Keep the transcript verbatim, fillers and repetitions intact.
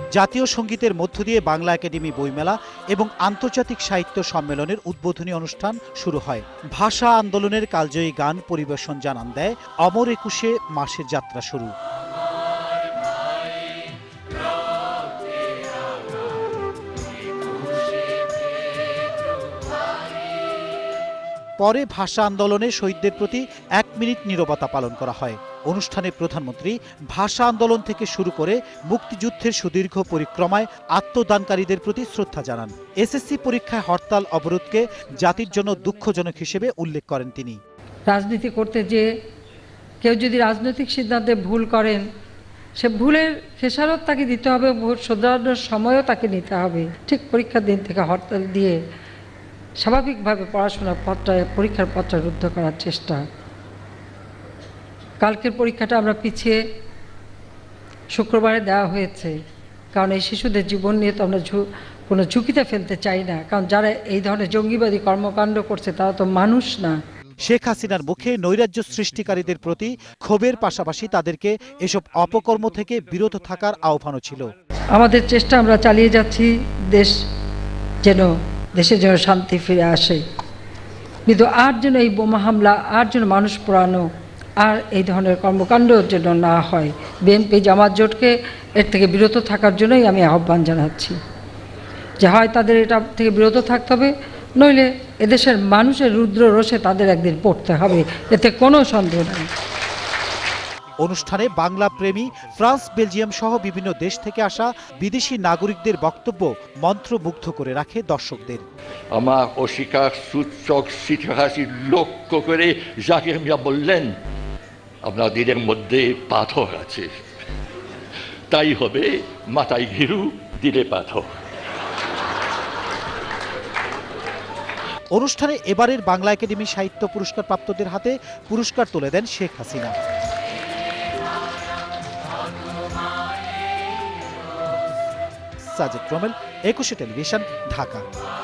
জাতীয় সঙ্গীতের মধ্য দিয়ে বাংলা একাডেমি বইমেলা এবং আন্তর্জাতিক সাহিত্য সম্মেলনের উদ্বোধনী অনুষ্ঠান শুরু হয়। ভাষা আন্দোলনের কালজয়ী গান পরিবেশন জানান দেয় অমর একুশে মাসের যাত্রা শুরু। পরে ভাষা আন্দোলনে শহীদদের প্রতি এক মিনিট নীরবতা পালন করা হয়। অনুষ্ঠানে প্রধানমন্ত্রী ভাষা আন্দোলন থেকে শুরু করে মুক্তিযুদ্ধের সুদীর্ঘ পরিক্রমায় আত্মদানকারীদের প্রতি শ্রদ্ধা জানান। এসএসসি পরীক্ষায় হরতাল অবরোধকে জাতির জন্য দুঃখজনক হিসেবে উল্লেখ করেন তিনি। রাজনীতি করতে যে কেউ যদি রাজনৈতিক সিদ্ধান্তে ভুল করেন, সে ভুলের খেসারত তাকে দিতে হবে, ভোট শোধরানোর সময়ও তাকে নিতে হবে। ঠিক পরীক্ষার দিন থেকে হরতাল দিয়ে স্বাভাবিকভাবে পড়াশোনার পত্রা পরীক্ষার পত্র রুদ্ধ করার চেষ্টা। কালকের পরীক্ষাটা আমরা পিছিয়ে শুক্রবারে দেওয়া হয়েছে, কারণ এই শিশুদের জীবন নিয়ে তো আমরা কোনো ঝুঁকিতে ফেলতে চাই না, কারণ যারা এই ধরনের জঙ্গিবাদী কর্মকাণ্ড করছে তারা তো মানুষ না। শেখ হাসিনার মুখে নৈরাজ্য সৃষ্টিকারীদের প্রতি ক্ষোভের পাশাপাশি তাদেরকে এসব অপকর্ম থেকে বিরত থাকার আহ্বানও ছিল। আমাদের চেষ্টা আমরা চালিয়ে যাচ্ছি, দেশ যেন দেশে যেন শান্তি ফিরে আসে, কিন্তু আর যেন এই বোমা হামলা, আর যেন মানুষ পোড়ানো, আর এই ধরনের কর্মকাণ্ডের জন্য না হয়। বিএনপি জামাত জোটকে এর থেকে বিরত থাকার জন্যই আমি আহ্বান জানাচ্ছি যে হয় তাদের এটা থেকে বিরত থাকতে হবে, নইলে এদেশের মানুষের রুদ্র রোষে তাদের একদিন পড়তে হবে, এতে কোনো সন্দেহ নেই। অনুষ্ঠানে বাংলা প্রেমী ফ্রান্স, বেলজিয়াম সহ বিভিন্ন দেশ থেকে আসা বিদেশি নাগরিকদের বক্তব্য মন্ত্রমুগ্ধ করে রাখে দর্শকদের। আমার অস্বীকার সূচক ইতিহাসী লক্ষ্য করে জাকির মিয়া বললেন, আপনার দিনের মধ্যে পাথর আছে, তাই হবে মাথায় ঘিরু, দিলে পাথর। অনুষ্ঠানে এবারের বাংলা একাডেমি সাহিত্য পুরস্কার প্রাপ্তদের হাতে পুরস্কার তুলে দেন শেখ হাসিনা। সাজেদ রমেল, একুশে টেলিভিশন, ঢাকা।